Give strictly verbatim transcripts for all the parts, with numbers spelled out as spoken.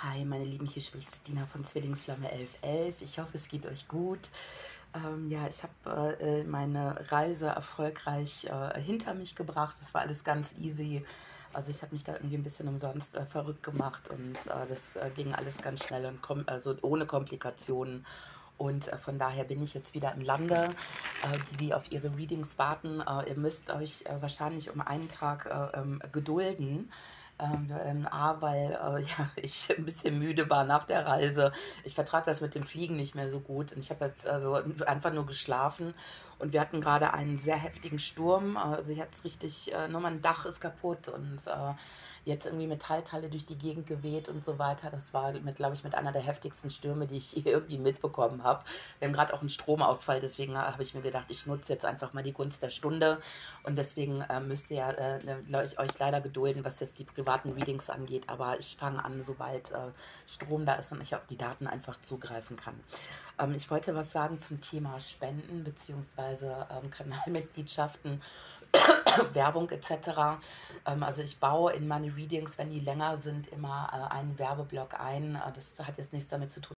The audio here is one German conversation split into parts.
Hi, meine Lieben, hier spricht Dina von Zwillingsflamme elf elf. Ich hoffe, es geht euch gut. Ähm, ja, ich habe äh, meine Reise erfolgreich äh, hinter mich gebracht. Das war alles ganz easy. Also ich habe mich da irgendwie ein bisschen umsonst äh, verrückt gemacht und äh, das äh, ging alles ganz schnell und kom also ohne Komplikationen. Und äh, von daher bin ich jetzt wieder im Lande, äh, die, die auf ihre Readings warten. Äh, ihr müsst euch äh, wahrscheinlich um einen Tag äh, ähm, gedulden. Ähm, ähm, A, weil äh, ja, ich ein bisschen müde war nach der Reise. Ich vertrage das mit dem Fliegen nicht mehr so gut. Und ich habe jetzt also einfach nur geschlafen. Und wir hatten gerade einen sehr heftigen Sturm. Also jetzt richtig, äh, nur mein Dach ist kaputt und äh, jetzt irgendwie Metallteile durch die Gegend geweht und so weiter. Das war, mit, glaube ich, mit einer der heftigsten Stürme, die ich hier irgendwie mitbekommen habe. Wir haben gerade auch einen Stromausfall, deswegen habe ich mir gedacht, ich nutze jetzt einfach mal die Gunst der Stunde. Und deswegen äh, müsst ihr äh, euch leider gedulden, was jetzt die privaten Readings angeht. Aber ich fange an, sobald äh, Strom da ist und ich auf die Daten einfach zugreifen kann. Ähm, ich wollte was sagen zum Thema Spenden bzw. Ähm, Kanalmitgliedschaften, Werbung et cetera. Ähm, also ich baue in meine Readings, wenn die länger sind, immer äh, einen Werbeblock ein. Äh, das hat jetzt nichts damit zu tun,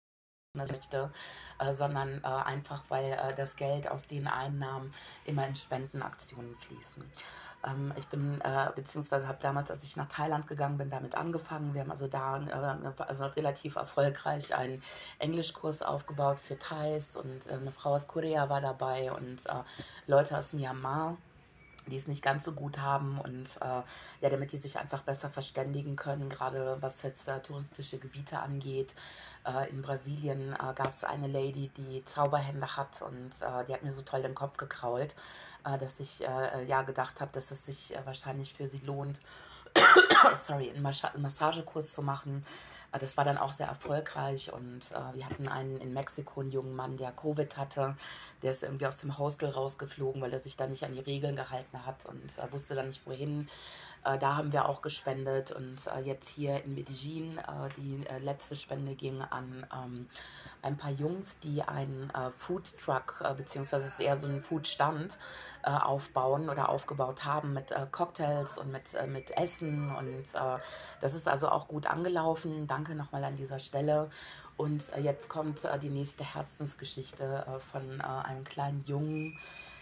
möchte, äh, sondern äh, einfach, weil äh, das Geld aus den Einnahmen immer in Spendenaktionen fließen. Ähm, ich bin, äh, beziehungsweise habe damals, als ich nach Thailand gegangen bin, damit angefangen. Wir haben also da äh, relativ erfolgreich einen Englischkurs aufgebaut für Thais und äh, eine Frau aus Korea war dabei und äh, Leute aus Myanmar, die es nicht ganz so gut haben und äh, ja, damit die sich einfach besser verständigen können, gerade was jetzt äh, touristische Gebiete angeht. Äh, in Brasilien äh, gab es eine Lady, die Zauberhände hat und äh, die hat mir so toll den Kopf gekrault, äh, dass ich äh, ja gedacht habe, dass es sich äh, wahrscheinlich für sie lohnt, sorry, einen Mas Massagekurs zu machen. Äh, Das war dann auch sehr erfolgreich und äh, wir hatten einen in Mexiko, einen jungen Mann, der Covid hatte. Der ist irgendwie aus dem Hostel rausgeflogen, weil er sich da nicht an die Regeln gehalten hat und äh, wusste dann nicht wohin. Äh, da haben wir auch gespendet und äh, jetzt hier in Medellin, äh, die äh, letzte Spende ging an ähm, ein paar Jungs, die einen äh, Food Truck, äh, beziehungsweise es ist eher so ein Foodstand, äh, aufbauen oder aufgebaut haben mit äh, Cocktails und mit, äh, mit Essen und äh, das ist also auch gut angelaufen. Danke nochmal an dieser Stelle. Und äh, jetzt kommt äh, die nächste Herzensgeschichte äh, von äh, einem kleinen Jungen.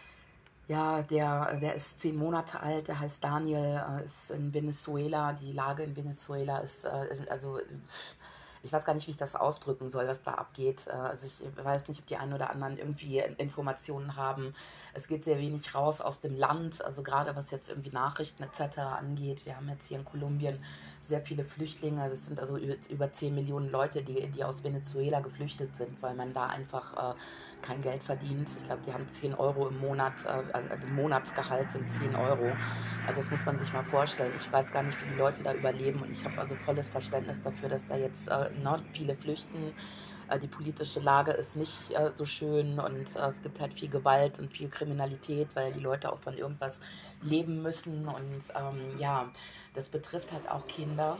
Ja, der, der ist zehn Monate alt, der heißt Daniel, äh, ist in Venezuela. Die Lage in Venezuela ist, äh, also ich weiß gar nicht, wie ich das ausdrücken soll, was da abgeht. Äh, also ich weiß nicht, ob die einen oder anderen irgendwie Informationen haben. Es geht sehr wenig raus aus dem Land, also gerade was jetzt irgendwie Nachrichten et cetera angeht. Wir haben jetzt hier in Kolumbien sehr viele Flüchtlinge. Es sind also über zehn Millionen Leute, die, die aus Venezuela geflüchtet sind, weil man da einfach äh, kein Geld verdient. Ich glaube, die haben zehn Euro im Monat, äh, also Monatsgehalt sind zehn Euro. Äh, das muss man sich mal vorstellen. Ich weiß gar nicht, wie die Leute da überleben und ich habe also volles Verständnis dafür, dass da jetzt äh, ne, viele flüchten. Äh, die politische Lage ist nicht äh, so schön und äh, es gibt halt viel Gewalt und viel Kriminalität, weil die Leute auch von irgendwas leben müssen und ähm, ja, das betrifft halt auch Kinder.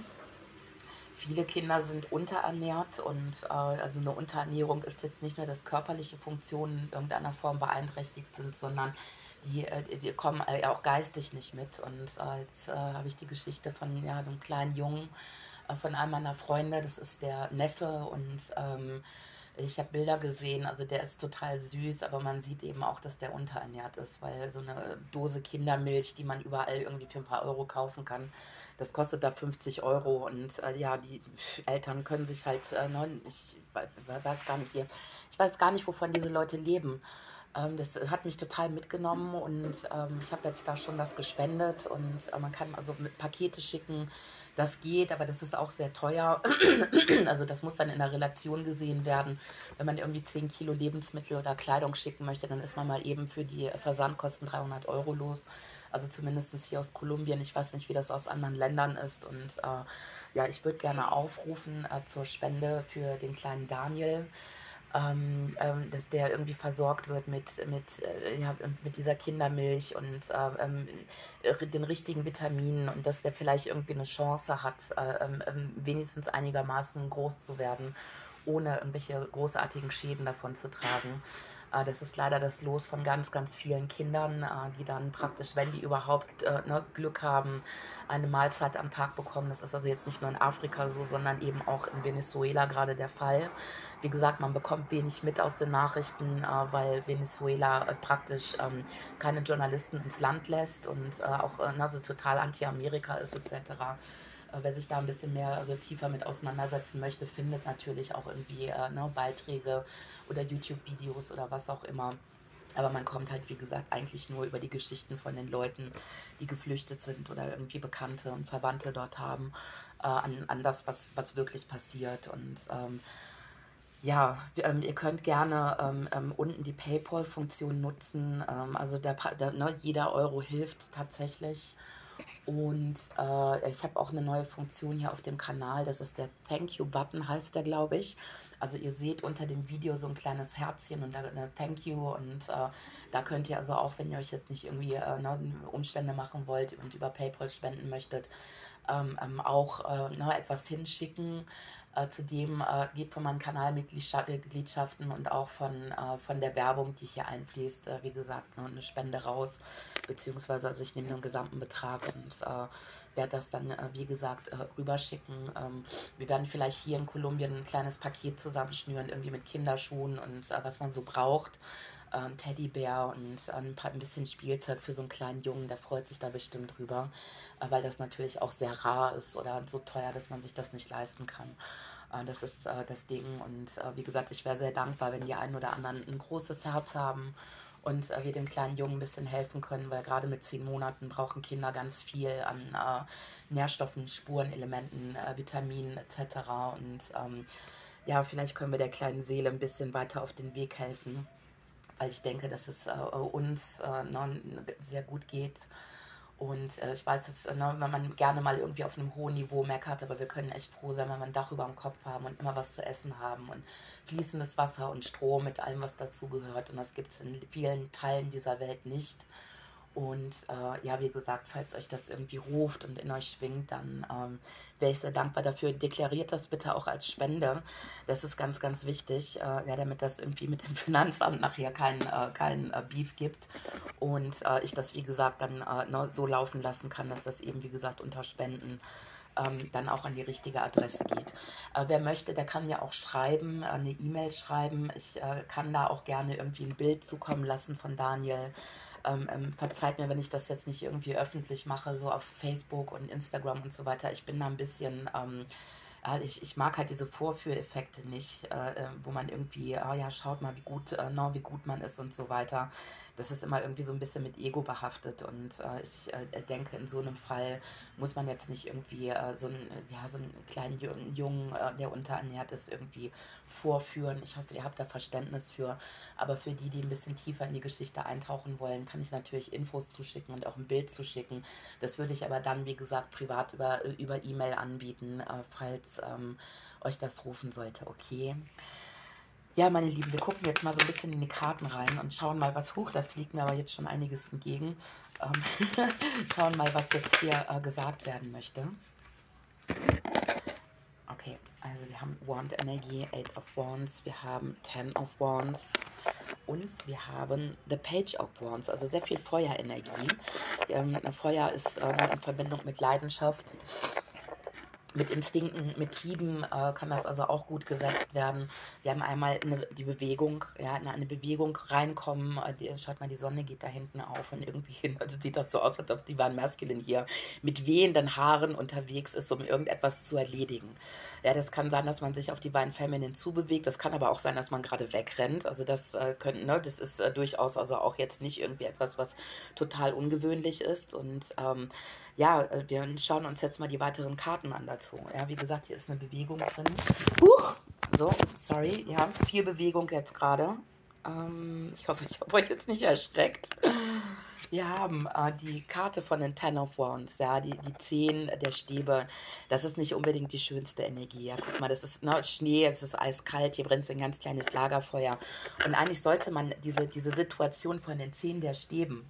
Viele Kinder sind unterernährt und äh, also eine Unterernährung ist jetzt nicht nur, dass körperliche Funktionen in irgendeiner Form beeinträchtigt sind, sondern die, äh, die kommen äh, auch geistig nicht mit. Und äh, jetzt äh, habe ich die Geschichte von ja, einem kleinen Jungen, äh, von einem meiner Freunde, das ist der Neffe und ähm, ich habe Bilder gesehen, also der ist total süß, aber man sieht eben auch, dass der unterernährt ist, weil so eine Dose Kindermilch, die man überall irgendwie für ein paar Euro kaufen kann, das kostet da fünfzig Euro und äh, ja, die Eltern können sich halt, äh, ne, ich weiß gar nicht, ich weiß gar nicht, wovon diese Leute leben. Ähm, das hat mich total mitgenommen und ähm, ich habe jetzt da schon was gespendet und äh, man kann also mit Pakete schicken, das geht, aber das ist auch sehr teuer. Also das muss dann in der Relation gesehen werden. Wenn man irgendwie zehn Kilo Lebensmittel oder Kleidung schicken möchte, dann ist man mal eben für die Versandkosten dreihundert Euro los. Also zumindest hier aus Kolumbien. Ich weiß nicht, wie das aus anderen Ländern ist. Und äh, ja, ich würde gerne aufrufen äh, zur Spende für den kleinen Daniel. Ähm, ähm, dass der irgendwie versorgt wird mit, mit, äh, ja, mit dieser Kindermilch und äh, ähm, den richtigen Vitaminen und dass der vielleicht irgendwie eine Chance hat, äh, ähm, wenigstens einigermaßen groß zu werden, ohne irgendwelche großartigen Schäden davon zu tragen. Äh, das ist leider das Los von ganz, ganz vielen Kindern, äh, die dann praktisch, wenn die überhaupt äh, ne, Glück haben, eine Mahlzeit am Tag bekommen. Das ist also jetzt nicht nur in Afrika so, sondern eben auch in Venezuela gerade der Fall. Wie gesagt, man bekommt wenig mit aus den Nachrichten, äh, weil Venezuela äh, praktisch ähm, keine Journalisten ins Land lässt und äh, auch äh, also total anti-Amerika ist et cetera. Äh, wer sich da ein bisschen mehr, also tiefer mit auseinandersetzen möchte, findet natürlich auch irgendwie äh, ne, Beiträge oder YouTube-Videos oder was auch immer. Aber man kommt halt, wie gesagt, eigentlich nur über die Geschichten von den Leuten, die geflüchtet sind oder irgendwie Bekannte und Verwandte dort haben, äh, an, an das, was, was wirklich passiert. Und ähm, ja, ähm, ihr könnt gerne ähm, ähm, unten die PayPal-Funktion nutzen. Ähm, also der, der, ne, jeder Euro hilft tatsächlich. Und äh, ich habe auch eine neue Funktion hier auf dem Kanal. Das ist der Thank You-Button, heißt der, glaube ich. Also ihr seht unter dem Video so ein kleines Herzchen und da eine Thank You. Und äh, da könnt ihr also auch, wenn ihr euch jetzt nicht irgendwie äh, ne, Umstände machen wollt und über PayPal spenden möchtet, ähm, ähm, auch äh, ne, etwas hinschicken. Äh, zudem äh, geht von meinen Kanalmitgliedschaften und auch von, äh, von der Werbung, die hier einfließt, äh, wie gesagt, ne, eine Spende raus. Beziehungsweise also ich nehme den gesamten Betrag und äh, werde das dann, äh, wie gesagt, äh, rüberschicken. Ähm, wir werden vielleicht hier in Kolumbien ein kleines Paket zusammenschnüren, irgendwie mit Kinderschuhen und äh, was man so braucht. Äh, ein Teddybär und äh, ein, paar, ein bisschen Spielzeug für so einen kleinen Jungen, der freut sich da bestimmt drüber, äh, weil das natürlich auch sehr rar ist oder so teuer, dass man sich das nicht leisten kann. Äh, das ist äh, das Ding und äh, wie gesagt, ich wäre sehr dankbar, wenn die einen oder anderen ein großes Herz haben und äh, wir dem kleinen Jungen ein bisschen helfen können, weil gerade mit zehn Monaten brauchen Kinder ganz viel an äh, Nährstoffen, Spurenelementen, äh, Vitaminen et cetera. Und ähm, ja, vielleicht können wir der kleinen Seele ein bisschen weiter auf den Weg helfen, weil ich denke, dass es äh, uns äh, ne, sehr gut geht. Und äh, ich weiß, dass, äh, ne, wenn man gerne mal irgendwie auf einem hohen Niveau meckert, aber wir können echt froh sein, wenn wir ein Dach über dem Kopf haben und immer was zu essen haben und fließendes Wasser und Strom mit allem, was dazugehört. Und das gibt es in vielen Teilen dieser Welt nicht. Und äh, ja, wie gesagt, falls euch das irgendwie ruft und in euch schwingt, dann ähm, wäre ich sehr dankbar dafür. Deklariert das bitte auch als Spende. Das ist ganz, ganz wichtig, äh, ja, damit das irgendwie mit dem Finanzamt nachher kein, äh, kein äh, Beef gibt. Und äh, ich das, wie gesagt, dann äh, ne, so laufen lassen kann, dass das eben, wie gesagt, unter Spenden ähm, dann auch an die richtige Adresse geht. Äh, wer möchte, der kann mir auch schreiben, äh, eine E-Mail schreiben. Ich äh, kann da auch gerne irgendwie ein Bild zukommen lassen von Daniel. Ähm, ähm, verzeiht mir, wenn ich das jetzt nicht irgendwie öffentlich mache, so auf Facebook und Instagram und so weiter. Ich bin da ein bisschen, ähm, äh, ich, ich mag halt diese Vorführeffekte nicht, äh, äh, wo man irgendwie, ah ja, schaut mal, wie gut, äh, no, wie gut man ist und so weiter. Das ist immer irgendwie so ein bisschen mit Ego behaftet und äh, ich äh, denke, in so einem Fall muss man jetzt nicht irgendwie äh, so, einen, ja, so einen kleinen Jungen, äh, der unterernährt ist, irgendwie vorführen. Ich hoffe, ihr habt da Verständnis für. Aber für die, die ein bisschen tiefer in die Geschichte eintauchen wollen, kann ich natürlich Infos zuschicken und auch ein Bild zuschicken. Das würde ich aber dann, wie gesagt, privat über über E-Mail anbieten, äh, falls ähm, euch das rufen sollte, okay? Ja, meine Lieben, wir gucken jetzt mal so ein bisschen in die Karten rein und schauen mal, was hoch, da fliegt mir aber jetzt schon einiges entgegen. Ähm, schauen mal, was jetzt hier äh, gesagt werden möchte. Okay, also wir haben Wand-Energie, Eight of Wands, wir haben Ten of Wands und wir haben The Page of Wands, also sehr viel Feuerenergie. Ähm, Feuer ist äh, in Verbindung mit Leidenschaft, mit Instinkten, mit Trieben äh, kann das also auch gut gesetzt werden. Wir haben einmal eine, die Bewegung, ja, in eine Bewegung reinkommen. Äh, die, schaut mal, die Sonne geht da hinten auf und irgendwie also sieht das so aus, als ob die Divine Masculine hier mit wehenden Haaren unterwegs ist, um irgendetwas zu erledigen. Ja, das kann sein, dass man sich auf Divine Feminine zubewegt. Das kann aber auch sein, dass man gerade wegrennt. Also das äh, könnte, ne, das ist äh, durchaus also auch jetzt nicht irgendwie etwas, was total ungewöhnlich ist. Und ähm, ja, äh, wir schauen uns jetzt mal die weiteren Karten an dazu. Ja, wie gesagt, hier ist eine Bewegung drin. Huch! So, sorry, ja, viel Bewegung jetzt gerade. Ähm, ich hoffe, ich habe euch jetzt nicht erschreckt. Wir haben äh, die Karte von den Ten of Wands, ja, die, die Zehn der Stäbe. Das ist nicht unbedingt die schönste Energie. Ja, guck mal, das ist ne, Schnee, es ist eiskalt, hier brennt so ein ganz kleines Lagerfeuer. Und eigentlich sollte man diese, diese Situation von den Zehn der Stäben,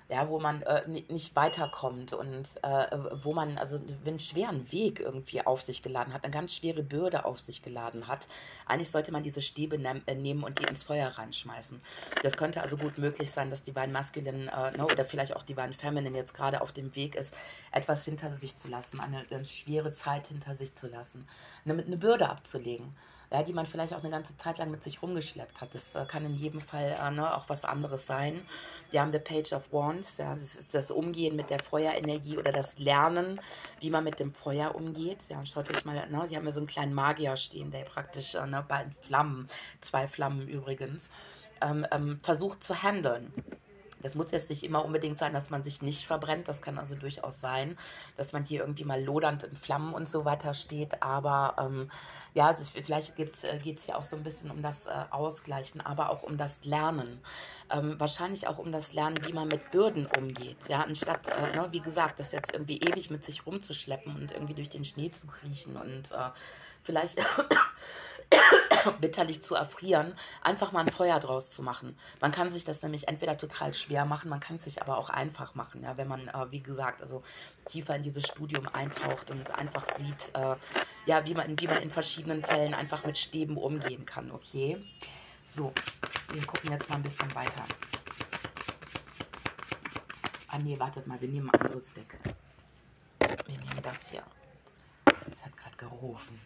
ja, wo man äh, ni- nicht weiterkommt und äh, wo man also einen schweren Weg irgendwie auf sich geladen hat, eine ganz schwere Bürde auf sich geladen hat. Eigentlich sollte man diese Stäbe nem- äh, nehmen und die ins Feuer reinschmeißen. Das könnte also gut möglich sein, dass Divine Masculine äh, ne, oder vielleicht auch Divine Feminine jetzt gerade auf dem Weg ist, etwas hinter sich zu lassen, eine, eine schwere Zeit hinter sich zu lassen, eine, eine Bürde abzulegen. Ja, die man vielleicht auch eine ganze Zeit lang mit sich rumgeschleppt hat. Das äh, kann in jedem Fall äh, ne, auch was anderes sein. Wir haben The Page of Wands, ja, das ist das Umgehen mit der Feuerenergie oder das Lernen, wie man mit dem Feuer umgeht. Ja, schaut euch mal, ne, sie haben ja so einen kleinen Magier stehen, der praktisch äh, ne, bei Flammen, zwei Flammen übrigens, ähm, ähm, versucht zu handeln. Das muss jetzt nicht immer unbedingt sein, dass man sich nicht verbrennt. Das kann also durchaus sein, dass man hier irgendwie mal lodernd in Flammen und so weiter steht. Aber ähm, ja, das, vielleicht geht es äh, ja auch so ein bisschen um das äh, Ausgleichen, aber auch um das Lernen. Ähm, wahrscheinlich auch um das Lernen, wie man mit Bürden umgeht. Ja, anstatt, äh, ne, wie gesagt, das jetzt irgendwie ewig mit sich rumzuschleppen und irgendwie durch den Schnee zu kriechen und äh, vielleicht bitterlich zu erfrieren, einfach mal ein Feuer draus zu machen. Man kann sich das nämlich entweder total schwer machen, man kann es sich aber auch einfach machen, ja, wenn man, äh, wie gesagt, also tiefer in dieses Studium eintaucht und einfach sieht, äh, ja, wie man, wie man in verschiedenen Fällen einfach mit Stäben umgehen kann, okay? So, wir gucken jetzt mal ein bisschen weiter. Ah nee, wartet mal, wir nehmen ein anderes Deck. Wir nehmen das hier. Das hat gerade gerufen.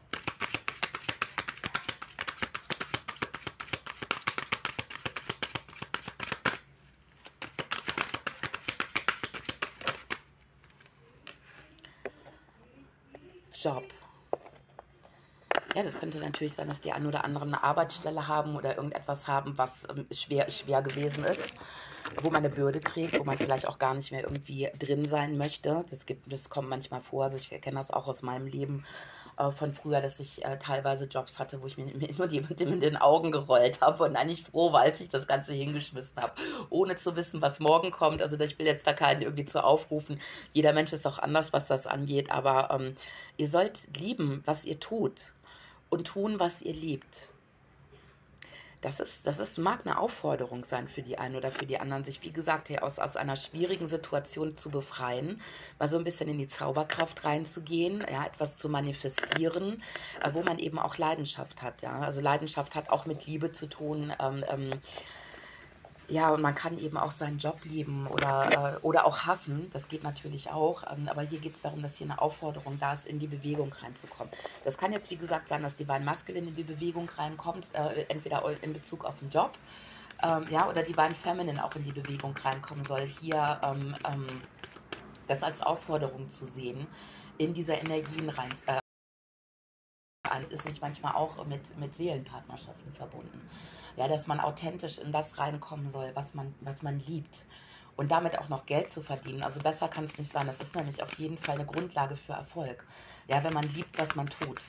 Job. Ja, das könnte natürlich sein, dass die ein oder andere eine Arbeitsstelle haben oder irgendetwas haben, was ähm, schwer, schwer gewesen ist, wo man eine Bürde trägt, wo man vielleicht auch gar nicht mehr irgendwie drin sein möchte. Das gibt, das kommt manchmal vor. Also ich kenne das auch aus meinem Leben äh, von früher, dass ich äh, teilweise Jobs hatte, wo ich mir, mir nur die mit den Augen gerollt habe und eigentlich froh war, als ich das Ganze hingeschmissen habe, ohne zu wissen, was morgen kommt. Also ich will jetzt da keinen irgendwie zu aufrufen. Jeder Mensch ist auch anders, was das angeht, aber ähm, ihr sollt lieben, was ihr tut und tun, was ihr liebt. Das ist, das ist, mag eine Aufforderung sein für die einen oder für die anderen, sich, wie gesagt, hier aus, aus einer schwierigen Situation zu befreien, mal so ein bisschen in die Zauberkraft reinzugehen, ja, etwas zu manifestieren, äh, wo man eben auch Leidenschaft hat. Ja? Also Leidenschaft hat auch mit Liebe zu tun. Ähm, ähm, ja, und man kann eben auch seinen Job lieben oder, äh, oder auch hassen. Das geht natürlich auch. Ähm, aber hier geht es darum, dass hier eine Aufforderung da ist, in die Bewegung reinzukommen. Das kann jetzt, wie gesagt, sein, dass Divine Masculine in die Bewegung reinkommt, äh, entweder in Bezug auf den Job, ähm, ja, oder Divine Feminine auch in die Bewegung reinkommen soll. Hier ähm, ähm, das als Aufforderung zu sehen, in diese Energien rein, äh, ist nicht manchmal auch mit, mit Seelenpartnerschaften verbunden. Ja, dass man authentisch in das reinkommen soll, was man, was man liebt. Und damit auch noch Geld zu verdienen. Also besser kann es nicht sein. Das ist nämlich auf jeden Fall eine Grundlage für Erfolg. Ja, wenn man liebt, was man tut.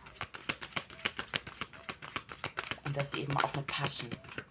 Und das eben auch mit Passion.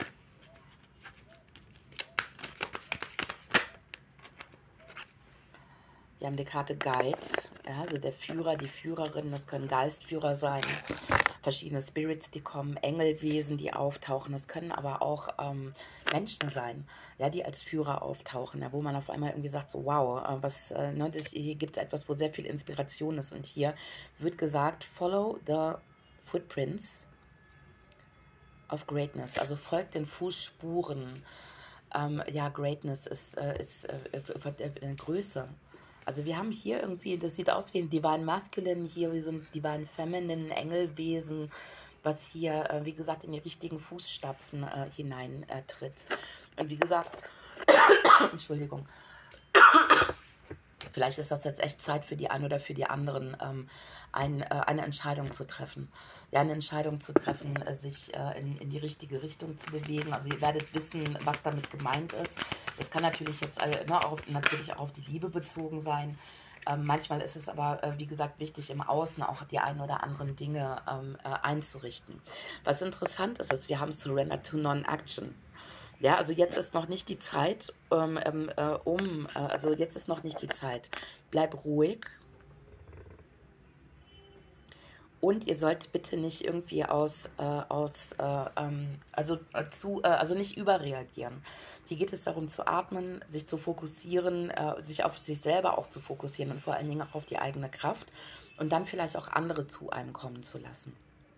Wir haben die Karte Guides, ja, also der Führer, die Führerin, das können Geistführer sein, verschiedene Spirits, die kommen, Engelwesen, die auftauchen, das können aber auch ähm, Menschen sein, ja, die als Führer auftauchen, ja, wo man auf einmal irgendwie sagt, so wow, äh, was, äh, ne, das, hier gibt es etwas, wo sehr viel Inspiration ist und hier wird gesagt, follow the footprints of greatness, also folgt den Fußspuren. Ähm, ja, Greatness ist, äh, ist äh, äh, äh, Größe. Also wir haben hier irgendwie, das sieht aus wie ein Divine Masculine, hier wie so ein Divine Feminine, Engelwesen, was hier, äh, wie gesagt, in die richtigen Fußstapfen äh, hinein äh, tritt. Und wie gesagt, Entschuldigung, vielleicht ist das jetzt echt Zeit für die einen oder für die anderen, ähm, ein, äh, eine Entscheidung zu treffen. Ja, eine Entscheidung zu treffen, äh, sich äh, in, in die richtige Richtung zu bewegen. Also ihr werdet wissen, was damit gemeint ist. Das kann natürlich jetzt äh, ne, auch, natürlich auch auf die Liebe bezogen sein. Ähm, manchmal ist es aber, äh, wie gesagt, wichtig, im Außen auch die ein oder anderen Dinge ähm, äh, einzurichten. Was interessant ist, ist, wir haben Surrender to Non-Action. Ja, also jetzt ist noch nicht die Zeit, ähm, ähm, äh, um, äh, also jetzt ist noch nicht die Zeit. Bleib ruhig Und ihr sollt bitte nicht irgendwie aus, äh, aus äh, ähm, also, äh, zu, äh, also nicht überreagieren. Hier geht es darum zu atmen, sich zu fokussieren, äh, sich auf sich selber auch zu fokussieren und vor allen Dingen auch auf die eigene Kraft und dann vielleicht auch andere zu einem kommen zu lassen.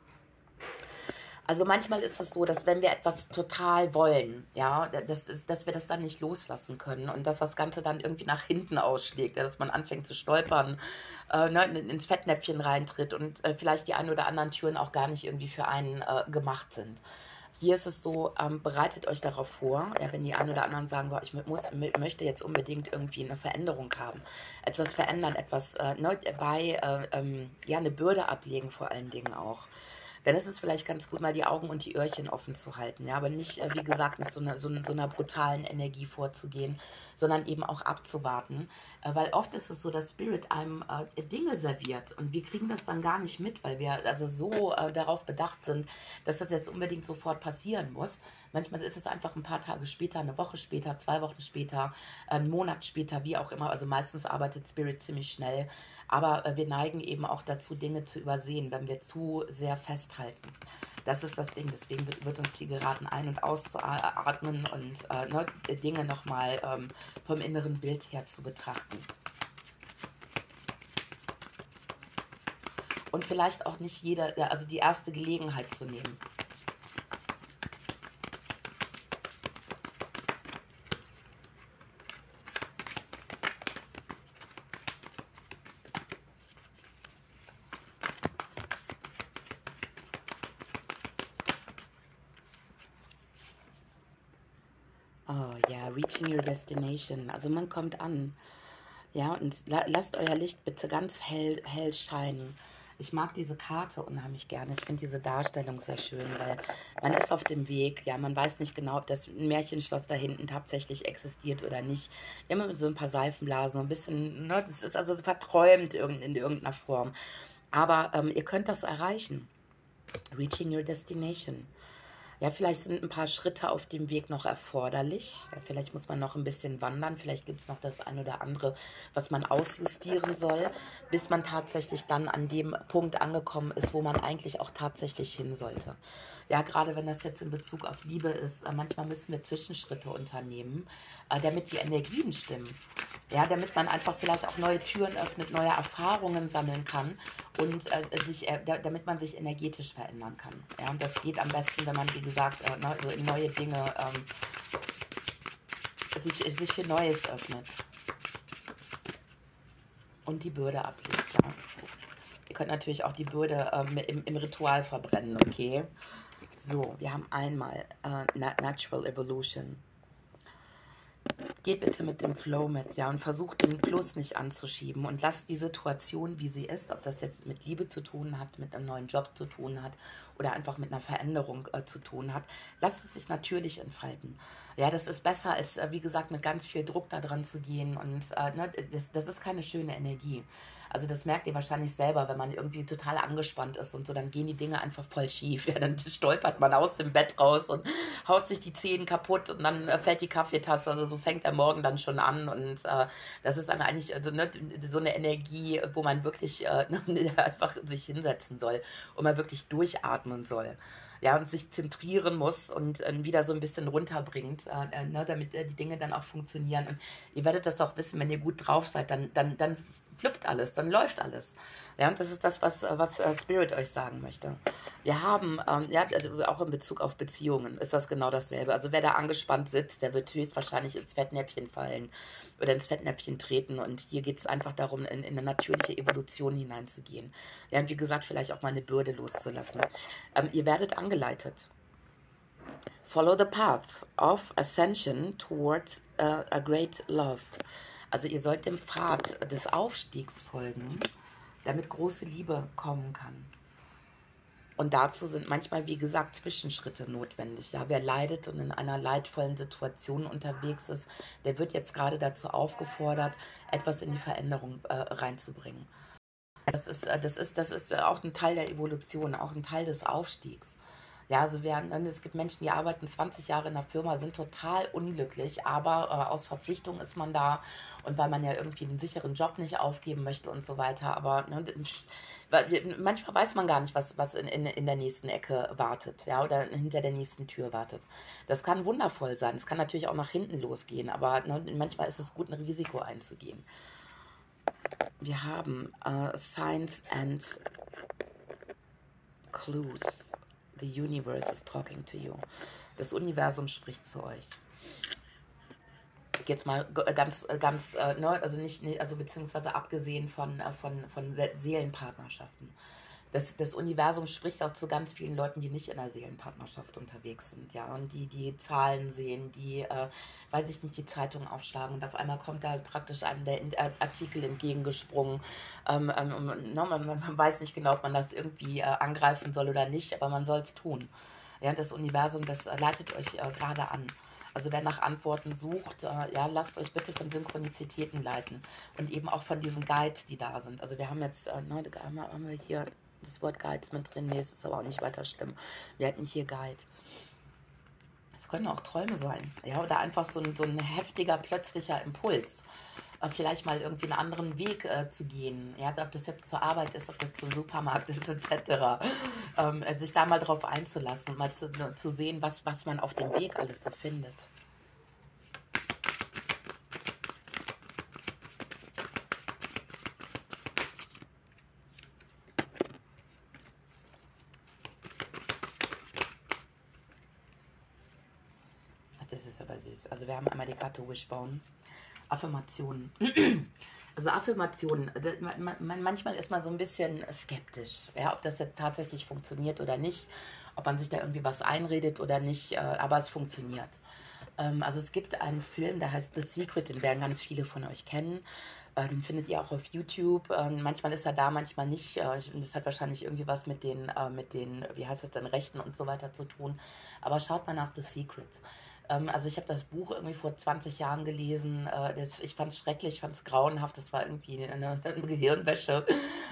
Also manchmal ist es so, dass wenn wir etwas total wollen, ja, dass, dass wir das dann nicht loslassen können und dass das Ganze dann irgendwie nach hinten ausschlägt, ja, dass man anfängt zu stolpern, äh, ne, ins Fettnäpfchen reintritt und äh, vielleicht die ein oder anderen Türen auch gar nicht irgendwie für einen äh, gemacht sind. Hier ist es so, ähm, bereitet euch darauf vor, ja, wenn die ein oder anderen sagen, boah, ich muss, möchte jetzt unbedingt irgendwie eine Veränderung haben, etwas verändern, etwas äh, ne, bei, äh, ähm, ja, eine Bürde ablegen vor allen Dingen auch. Dann ist es vielleicht ganz gut, mal die Augen und die Öhrchen offen zu halten, ja, aber nicht, äh, wie gesagt, mit so einer, so, so einer brutalen Energie vorzugehen, sondern eben auch abzuwarten, äh, weil oft ist es so, dass Spirit einem äh, Dinge serviert und wir kriegen das dann gar nicht mit, weil wir also so äh, darauf bedacht sind, dass das jetzt unbedingt sofort passieren muss. Manchmal ist es einfach ein paar Tage später, eine Woche später, zwei Wochen später, einen Monat später, wie auch immer. Also meistens arbeitet Spirit ziemlich schnell, aber äh, wir neigen eben auch dazu, Dinge zu übersehen, wenn wir zu sehr festhalten. Das ist das Ding, deswegen wird, wird uns hier geraten, ein- und auszuatmen und äh, ne, Dinge nochmal ähm, vom inneren Bild her zu betrachten. Und vielleicht auch nicht jeder, also die erste Gelegenheit zu nehmen. Oh ja, reaching your destination. Also man kommt an. Ja, und la lasst euer Licht bitte ganz hell, hell scheinen. Ich mag diese Karte unheimlich gerne. Ich finde diese Darstellung sehr schön, weil man ist auf dem Weg. Ja, man weiß nicht genau, ob das Märchenschloss da hinten tatsächlich existiert oder nicht. Immer mit so ein paar Seifenblasen, so ein bisschen, ne, das ist also verträumt in irgendeiner Form. Aber ähm, ihr könnt das erreichen. Reaching your destination. Ja, vielleicht sind ein paar Schritte auf dem Weg noch erforderlich. Ja, vielleicht muss man noch ein bisschen wandern. Vielleicht gibt es noch das ein oder andere, was man ausjustieren soll, bis man tatsächlich dann an dem Punkt angekommen ist, wo man eigentlich auch tatsächlich hin sollte. Ja, gerade wenn das jetzt in Bezug auf Liebe ist, äh, manchmal müssen wir Zwischenschritte unternehmen, äh, damit die Energien stimmen. Ja, damit man einfach vielleicht auch neue Türen öffnet, neue Erfahrungen sammeln kann und äh, sich, äh, da, damit man sich energetisch verändern kann. Ja, und das geht am besten, wenn man, wie gesagt, äh, ne, so in neue Dinge, ähm, sich, sich für Neues öffnet und die Bürde ablegt. Ja. Ups. Ihr könnt natürlich auch die Bürde ähm, im, im Ritual verbrennen, okay? So, wir haben einmal äh, Natural Evolution. Geht bitte mit dem Flow mit, ja, und versucht den Plus nicht anzuschieben und lasst die Situation, wie sie ist, ob das jetzt mit Liebe zu tun hat, mit einem neuen Job zu tun hat oder einfach mit einer Veränderung äh, zu tun hat, lasst es sich natürlich entfalten. Ja, das ist besser, als, äh, wie gesagt, mit ganz viel Druck da dran zu gehen und äh, ne, das, das ist keine schöne Energie. Also das merkt ihr wahrscheinlich selber, wenn man irgendwie total angespannt ist und so, dann gehen die Dinge einfach voll schief. Ja, dann stolpert man aus dem Bett raus und haut sich die Zehen kaputt und dann äh, fällt die Kaffeetasse. Also so fängt der Morgen dann schon an und äh, das ist dann eigentlich also, ne, so eine Energie, wo man wirklich äh, einfach sich hinsetzen soll und man wirklich durchatmen soll. Ja, und sich zentrieren muss und äh, wieder so ein bisschen runterbringt, äh, ne, damit äh, die Dinge dann auch funktionieren. Und ihr werdet das auch wissen, wenn ihr gut drauf seid, dann, dann, dann fluppt alles, dann läuft alles. Ja, und das ist das, was, was uh, Spirit euch sagen möchte. Wir haben, ähm, ja, also auch in Bezug auf Beziehungen ist das genau dasselbe. Also wer da angespannt sitzt, der wird höchstwahrscheinlich ins Fettnäpfchen fallen oder ins Fettnäpfchen treten. Und hier geht es einfach darum, in, in eine natürliche Evolution hineinzugehen. Ja, und wie gesagt, vielleicht auch mal eine Bürde loszulassen. Ähm, ihr werdet angeleitet. Follow the path of ascension towards uh, a great love. Also ihr sollt dem Pfad des Aufstiegs folgen, damit große Liebe kommen kann. Und dazu sind manchmal, wie gesagt, Zwischenschritte notwendig. Ja, wer leidet und in einer leidvollen Situation unterwegs ist, der wird jetzt gerade dazu aufgefordert, etwas in die Veränderung äh, reinzubringen. Das ist, das, ist, das ist auch ein Teil der Evolution, auch ein Teil des Aufstiegs. Ja, also wir, haben- es gibt Menschen, die arbeiten zwanzig Jahre in der Firma, sind total unglücklich, aber äh, aus Verpflichtung ist man da und weil man ja irgendwie einen sicheren Job nicht aufgeben möchte und so weiter. Aber ne, weil wir- manchmal weiß man gar nicht, was, was in, in, in der nächsten Ecke wartet, ja, oder hinter der nächsten Tür wartet. Das kann wundervoll sein. Es kann natürlich auch nach hinten losgehen, aber ne, manchmal ist es gut, ein Risiko einzugehen. Wir haben äh, Signs and Clues. The universe is talking to you. Das Universum spricht zu euch. Jetzt mal ganz, ganz, äh, ne, also nicht, also beziehungsweise abgesehen von, äh, von, von Seelenpartnerschaften. Das, das Universum spricht auch zu ganz vielen Leuten, die nicht in einer Seelenpartnerschaft unterwegs sind, ja, und die die Zahlen sehen, die, äh, weiß ich nicht, die Zeitung aufschlagen und auf einmal kommt da praktisch einem der Artikel entgegengesprungen. Ähm, ähm, ne, man, man weiß nicht genau, ob man das irgendwie äh, angreifen soll oder nicht, aber man soll es tun. Ja, das Universum, das äh, leitet euch äh, gerade an. Also wer nach Antworten sucht, äh, ja, lasst euch bitte von Synchronizitäten leiten und eben auch von diesen Guides, die da sind. Also wir haben jetzt, äh, ne, haben wir hier das Wort Guides mit drin. Nee, es ist aber auch nicht weiter schlimm. Wir hatten hier Guide. Es können auch Träume sein, ja, oder einfach so ein, so ein heftiger, plötzlicher Impuls. Äh, vielleicht mal irgendwie einen anderen Weg äh, zu gehen, ja, ob das jetzt zur Arbeit ist, ob das zum Supermarkt ist, et cetera. Ähm, äh, sich da mal drauf einzulassen, mal zu, zu sehen, was, was man auf dem Weg alles so findet. Das ist aber süß. Also wir haben einmal die Karte Wishbone. Affirmationen. Also Affirmationen, manchmal ist man so ein bisschen skeptisch, ja, ob das jetzt tatsächlich funktioniert oder nicht, ob man sich da irgendwie was einredet oder nicht, aber es funktioniert. Also es gibt einen Film, der heißt The Secret, den werden ganz viele von euch kennen. Den findet ihr auch auf YouTube. Manchmal ist er da, manchmal nicht. Das hat wahrscheinlich irgendwie was mit den, mit den, wie heißt es denn, Rechten und so weiter zu tun. Aber schaut mal nach The Secret. Also ich habe das Buch irgendwie vor zwanzig Jahren gelesen. Das, ich fand es schrecklich, ich fand es grauenhaft. Das war irgendwie eine, eine Gehirnwäsche.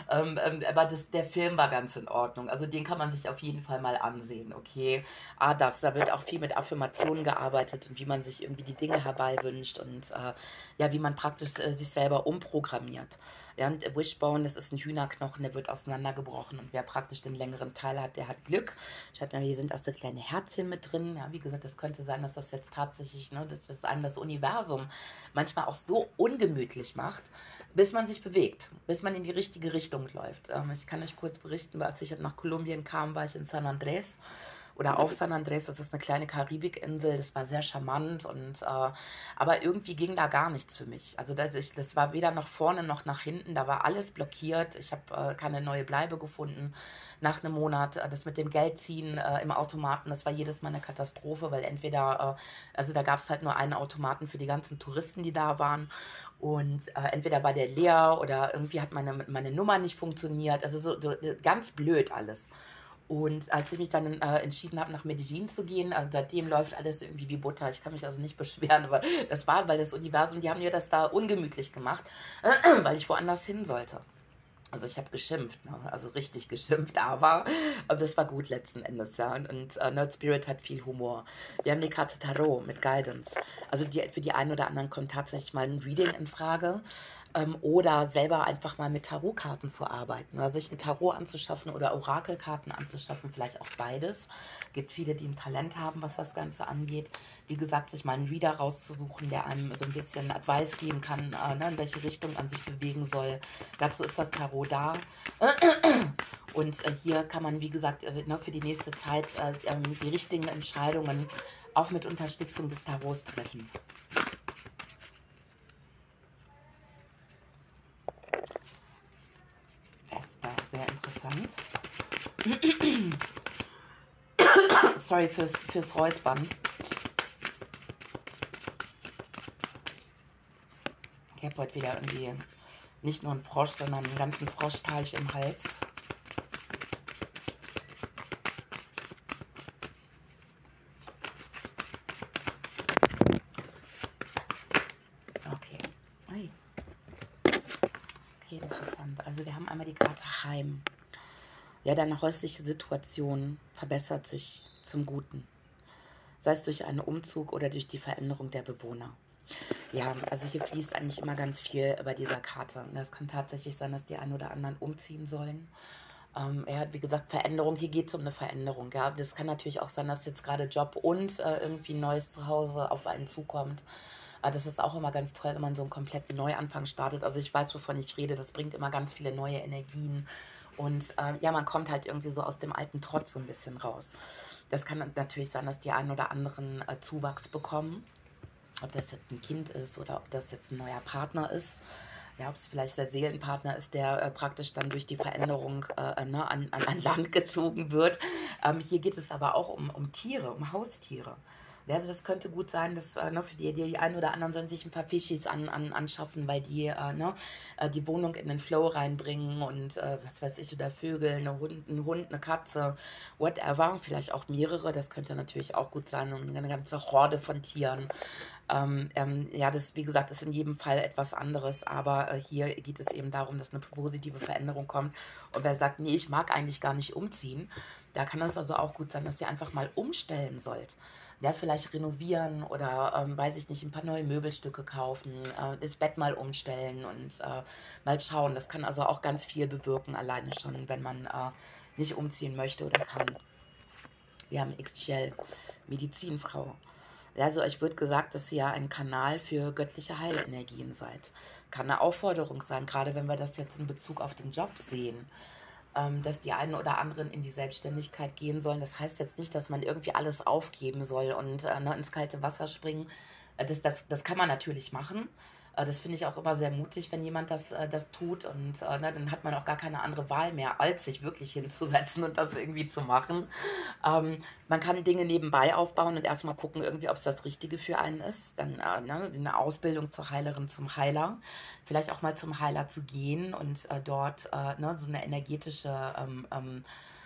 Aber das, der Film war ganz in Ordnung. Also den kann man sich auf jeden Fall mal ansehen. Okay, ah, das, da wird auch viel mit Affirmationen gearbeitet und wie man sich irgendwie die Dinge herbeiwünscht und äh, ja, wie man praktisch äh, sich selber umprogrammiert. Ja, und Wishbone, das ist ein Hühnerknochen, der wird auseinandergebrochen und wer praktisch den längeren Teil hat, der hat Glück. Schaut mal, hier sind auch so kleine Herzchen mit drin. Ja, wie gesagt, das könnte sein, dass das jetzt tatsächlich, ne, dass das einem das Universum manchmal auch so ungemütlich macht, bis man sich bewegt, bis man in die richtige Richtung läuft. Ähm, ich kann euch kurz berichten, als ich nach Kolumbien kam, war ich in San Andrés. Oder auf San Andrés, das ist eine kleine Karibikinsel, das war sehr charmant und äh, aber irgendwie ging da gar nichts für mich. Also das, ich, das war weder nach vorne noch nach hinten, da war alles blockiert. Ich habe äh, keine neue Bleibe gefunden nach einem Monat. Äh, das mit dem Geldziehen äh, im Automaten, das war jedes Mal eine Katastrophe, weil entweder, äh, also da gab es halt nur einen Automaten für die ganzen Touristen, die da waren. Und äh, entweder war der leer oder irgendwie hat meine, meine Nummer nicht funktioniert. Also so, so ganz blöd alles. Und als ich mich dann äh, entschieden habe, nach Medellin zu gehen, also seitdem läuft alles irgendwie wie Butter. Ich kann mich also nicht beschweren, aber das war, weil das Universum, die haben mir das da ungemütlich gemacht, äh, weil ich woanders hin sollte. Also ich habe geschimpft, ne? Also richtig geschimpft, aber, aber das war gut letzten Endes, ja. Und, und uh, Nerd Spirit hat viel Humor. Wir haben die Karte Tarot mit Guidance. Also die, für die einen oder anderen kommt tatsächlich mal ein Reading in Frage. Ähm, oder selber einfach mal mit Tarotkarten zu arbeiten. Also sich ein Tarot anzuschaffen oder Orakelkarten anzuschaffen, vielleicht auch beides. Gibt viele, die ein Talent haben, was das Ganze angeht. Wie gesagt, sich mal einen Reader rauszusuchen, der einem so ein bisschen Advice geben kann, äh, ne, in welche Richtung man sich bewegen soll. Dazu ist das Tarot da. Und äh, hier kann man, wie gesagt, äh, ne, für die nächste Zeit äh, ähm, die richtigen Entscheidungen auch mit Unterstützung des Tarots treffen. Esther, sehr interessant. Sorry fürs, fürs Räuspern. Ich habe heute wieder irgendwie nicht nur einen Frosch, sondern einen ganzen Froschteich im Hals. Okay. Okay, interessant. Also wir haben einmal die Karte Heim. Ja, deine häusliche Situation verbessert sich zum Guten, sei es durch einen Umzug oder durch die Veränderung der Bewohner. Ja, also hier fließt eigentlich immer ganz viel bei dieser Karte. Das kann tatsächlich sein, dass die einen oder anderen umziehen sollen. Ähm, er hat, wie gesagt, Veränderung. Hier geht es um eine Veränderung. Ja. Das kann natürlich auch sein, dass jetzt gerade Job und äh, irgendwie ein neues Zuhause auf einen zukommt. Äh, das ist auch immer ganz toll, wenn man so einen kompletten Neuanfang startet. Also ich weiß, wovon ich rede. Das bringt immer ganz viele neue Energien. Und äh, ja, man kommt halt irgendwie so aus dem alten Trott so ein bisschen raus. Das kann natürlich sein, dass die einen oder anderen äh, Zuwachs bekommen. Ob das jetzt ein Kind ist oder ob das jetzt ein neuer Partner ist. Ja, ob es vielleicht der Seelenpartner ist, der äh, praktisch dann durch die Veränderung äh, ne, an, an, an Land gezogen wird. Ähm, hier geht es aber auch um, um Tiere, um Haustiere. Ja, also das könnte gut sein, dass äh, ne, für die, die, die einen oder anderen sollen sich ein paar Fischis an, an, anschaffen, weil die äh, ne, äh, die Wohnung in den Flow reinbringen und äh, was weiß ich, oder Vögel, eine Hund, ein Hund, eine Katze, whatever, vielleicht auch mehrere, das könnte natürlich auch gut sein und eine ganze Horde von Tieren. Ähm, ähm, ja, das, wie gesagt, ist in jedem Fall etwas anderes, aber äh, hier geht es eben darum, dass eine positive Veränderung kommt. Und wer sagt, nee, ich mag eigentlich gar nicht umziehen, da kann es also auch gut sein, dass ihr einfach mal umstellen sollt. Ja, vielleicht renovieren oder, ähm, weiß ich nicht, ein paar neue Möbelstücke kaufen, äh, das Bett mal umstellen und äh, mal schauen. Das kann also auch ganz viel bewirken, alleine schon, wenn man äh, nicht umziehen möchte oder kann. Wir haben X-Shell, Medizinfrau. Also euch wird gesagt, dass ihr ja ein Kanal für göttliche Heilenergien seid. Kann eine Aufforderung sein, gerade wenn wir das jetzt in Bezug auf den Job sehen, ähm, dass die einen oder anderen in die Selbstständigkeit gehen sollen. Das heißt jetzt nicht, dass man irgendwie alles aufgeben soll und äh, ne, ins kalte Wasser springen. Äh, Das, das, das kann man natürlich machen. Äh, Das finde ich auch immer sehr mutig, wenn jemand das, äh, das tut. Und äh, ne, dann hat man auch gar keine andere Wahl mehr, als sich wirklich hinzusetzen und das irgendwie zu machen. Ähm, Man kann Dinge nebenbei aufbauen und erstmal gucken, irgendwie, ob es das Richtige für einen ist. Dann äh, ne, eine Ausbildung zur Heilerin, zum Heiler. Vielleicht auch mal zum Heiler zu gehen und äh, dort äh, ne, so eine energetische ähm, ähm,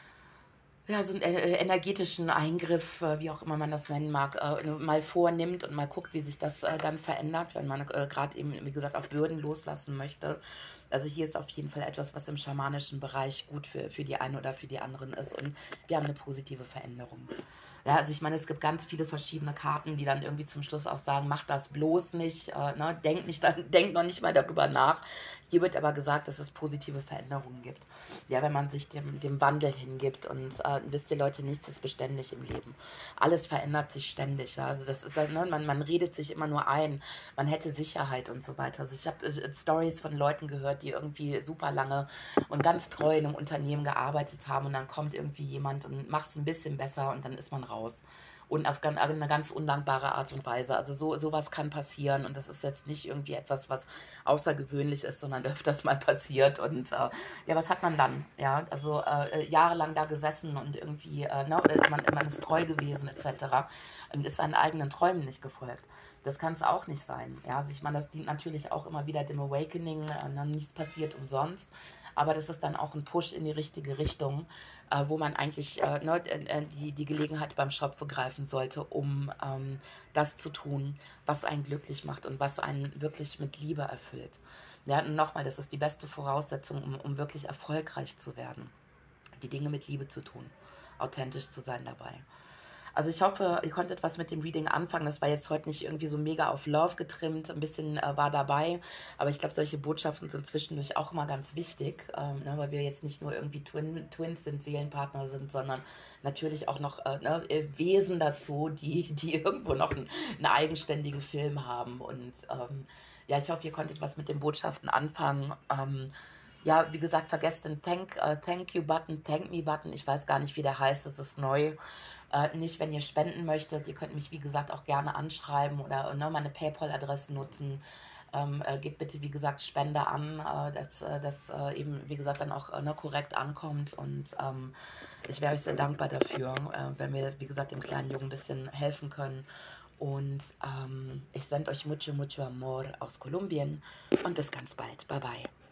ja, so einen äh, energetischen Eingriff, äh, wie auch immer man das nennen mag, äh, mal vornimmt und mal guckt, wie sich das äh, dann verändert, wenn man äh, gerade eben, wie gesagt, auch Bürden loslassen möchte. Also hier ist auf jeden Fall etwas, was im schamanischen Bereich gut für, für die einen oder für die anderen ist und wir haben eine positive Veränderung. Ja, also ich meine, es gibt ganz viele verschiedene Karten, die dann irgendwie zum Schluss auch sagen, mach das bloß nicht, äh, ne? denk, nicht denk noch nicht mal darüber nach. Hier wird aber gesagt, dass es positive Veränderungen gibt. Ja, wenn man sich dem, dem Wandel hingibt und äh, wisst ihr Leute, nichts ist beständig im Leben. Alles verändert sich ständig. Ja? Also das ist, ne, man, man redet sich immer nur ein, man hätte Sicherheit und so weiter. Also ich habe äh, Stories von Leuten gehört, die irgendwie super lange und ganz treu in einem Unternehmen gearbeitet haben und dann kommt irgendwie jemand und macht es ein bisschen besser und dann ist man raus. Und auf gan- eine ganz undankbare Art und Weise. Also so sowas kann passieren und das ist jetzt nicht irgendwie etwas, was außergewöhnlich ist, sondern öfters mal passiert. Und äh, ja, was hat man dann? Ja, also äh, jahrelang da gesessen und irgendwie, äh, ne, man, man ist treu gewesen et cetera und ist seinen eigenen Träumen nicht gefolgt. Das kann es auch nicht sein. Ja, also ich meine, das dient natürlich auch immer wieder dem Awakening, äh, dann nichts passiert umsonst. Aber das ist dann auch ein Push in die richtige Richtung, äh, wo man eigentlich äh, ne, äh, die, die Gelegenheit beim Schopfe greifen sollte, um ähm, das zu tun, was einen glücklich macht und was einen wirklich mit Liebe erfüllt. Ja, und nochmal, das ist die beste Voraussetzung, um, um wirklich erfolgreich zu werden. Die Dinge mit Liebe zu tun, authentisch zu sein dabei. Also ich hoffe, ihr konntet was mit dem Reading anfangen. Das war jetzt heute nicht irgendwie so mega auf Love getrimmt, ein bisschen äh, war dabei. Aber ich glaube, solche Botschaften sind zwischendurch auch immer ganz wichtig, ähm, ne, weil wir jetzt nicht nur irgendwie Twin, Twins sind, Seelenpartner sind, sondern natürlich auch noch äh, ne, äh, Wesen dazu, die, die irgendwo noch einen, einen eigenständigen Film haben. Und ähm, ja, ich hoffe, ihr konntet was mit den Botschaften anfangen. Ähm, ja, wie gesagt, vergesst den Thank, äh, Thank You Button, Thank Me Button. Ich weiß gar nicht, wie der heißt, das ist neu. Äh, nicht, wenn ihr spenden möchtet. Ihr könnt mich, wie gesagt, auch gerne anschreiben oder ne, meine PayPal-Adresse nutzen. Ähm, äh, gebt bitte, wie gesagt, Spende an, äh, dass äh, das äh, eben, wie gesagt, dann auch äh, ne, korrekt ankommt. Und ähm, ich wäre euch sehr dankbar dafür, äh, wenn wir, wie gesagt, dem kleinen Jungen ein bisschen helfen können. Und ähm, ich sende euch mucho, mucho amor aus Kolumbien und bis ganz bald. Bye, bye.